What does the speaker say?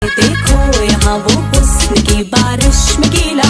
देखो यहाँ वो हुस्न की बारिश में गीला